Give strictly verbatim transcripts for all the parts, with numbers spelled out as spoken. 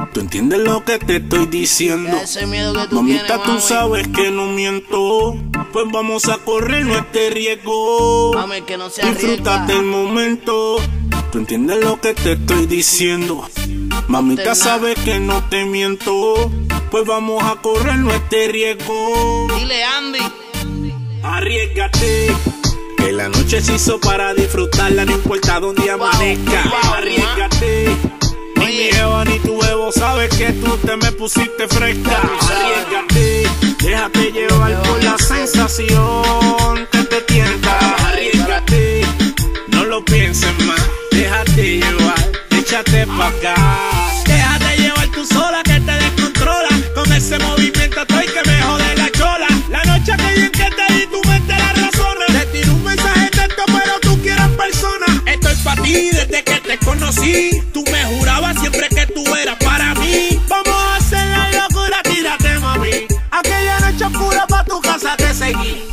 Tú entiendes lo que te estoy diciendo. Ese miedo que tú Mamita, tienes, tú mami. sabes que no miento. Pues vamos a correr este riesgo. Mami, que no se arriesga. Disfrútate el momento. Tú entiendes lo que te estoy diciendo. Mamita, sabes que no te miento. Pues vamos a correr este riesgo. Dile, Andy. Arriesgate, que la noche se hizo para disfrutarla, no importa dónde amanezca. wow, Arriesgate, ni mi jeva ni tu huevo sabes que tú te me pusiste fresca. Arriesgate, déjate llevar por la sensación que te tienta. Arriesgate, no lo pienses más, déjate llevar, échate pa' acá. Déjate llevar tú sola que te descontrola, con ese movimiento estoy que me jode la chola. La noche que bien que te di tu mente la razona. Te tiro un mensaje texto pero tú quieres persona. Estoy pa' ti desde que te conocí. Tú me jurabas siempre que tú eras para mí. Vamos a hacer la locura, tírate mami. Aquella noche oscura pa' tu casa te seguí.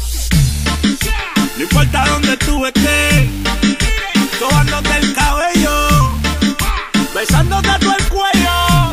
No importa dónde tú estés, sobándote el cabello, besándote todo el cuello,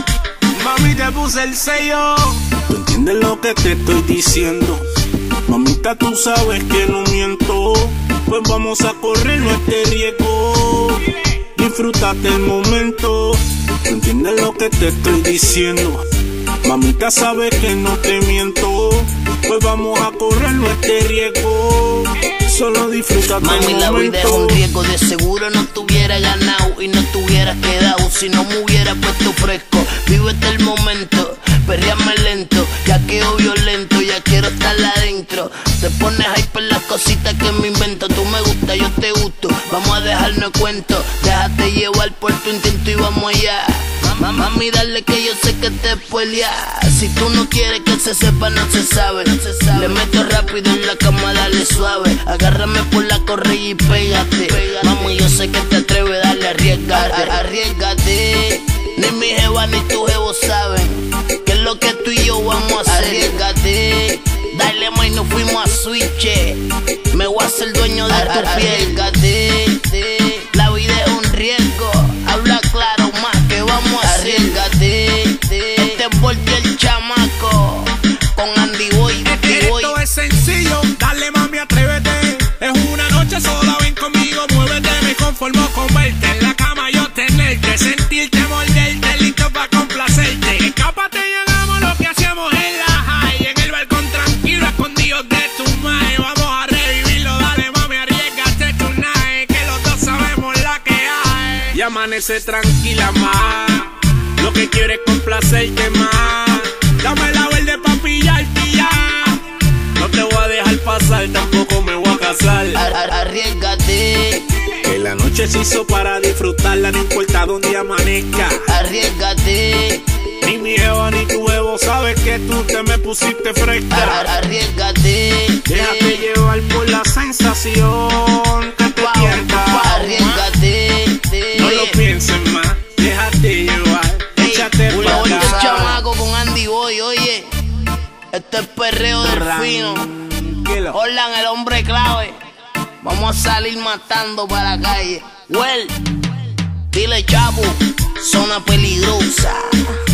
mami te puse el sello. ¿Tú entiendes lo que te estoy diciendo? Mamita, tú sabes que no miento. Pues vamos a correr este riesgo. Disfrútate el momento. ¿Tú entiendes lo que te estoy diciendo? Mamita, sabes que no te miento. Pues vamos a correr este riesgo. Solo disfrútate Mami, el la vida es un momento. riesgo, de seguro no tuviera ganado y no tuviera quedado si no me hubiera puesto fresco. Vívete el momento, perreame lento, ya quedo violento, ya quiero estar adentro. Te pones hype en las cositas que me invento. Tú me gusta, yo te gusto, vamos a dejarnos cuento. Déjate llevar por tu intento y vamos allá. Mami, dale que yo sé que te pelea. Si tú no quieres que se sepa, no se sabe, no se sabe. Le meto rápido en la cama, dale suave. Agárrame por la correa y pégate. Mami, yo sé que te atreves, dale, arriesgate. Arriesgate. Ni mi jeva ni tu jevo saben que es lo que tú y yo vamos a hacer. Arriesgate. Dale, mami, nos fuimos a switch. Me voy a ser dueño de tu piel. Arriesgate. La vida es un riesgo. Habla claro más que vamos a hacer. Arriesgate. Este es porque el chamaco con Andy Boy. Esto es sencillo, dale mami, atrévete. Es una noche sola, ven conmigo, muévete. Me conformo con verte en la cama, yo tenerte, sentirte, morderte, listo pa' complacerte. Escápate y hagamos lo que hacíamos en la high, en el balcón tranquilo, escondidos de tu madre. Vamos a revivirlo, dale mami, arriesgate tonight, que los dos sabemos la que hay. Y amanece tranquila más, lo que quieres complacerte más. Dame la verde pa' pillarte ya. No te voy a dejar pasar, tampoco me voy a casar. Ar -ar Arriesgate. Que la noche se hizo para disfrutarla, no importa dónde amanezca. Arriesgate. Ni mi jeva ni tu huevo sabes que tú te me pusiste Ar fresca. -ar Arriesgate. Déjate llevar por la sensación que te tienta. Arriesgate. No lo pienses más, déjate llevar, échate pa' Oye, acá. este chamaco con Andy Boy, oye. Este es perreo del fino. Orlan, el hombre clave. Vamos a salir matando para la calle. Well, dile Chapo, zona peligrosa.